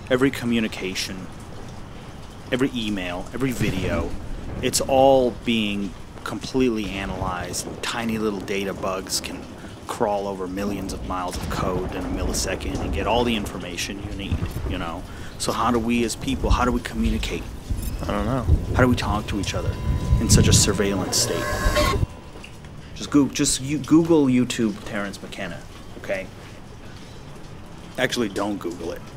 every communication, every email, every video, it's all being completely analyzed. Tiny little data bugs can crawl over millions of miles of code in a millisecond and get all the information you need, you know? So how do we as people, how do we communicate? I don't know. How do we talk to each other in such a surveillance state? Just Google YouTube Terrence McKenna, okay? Actually, don't Google it.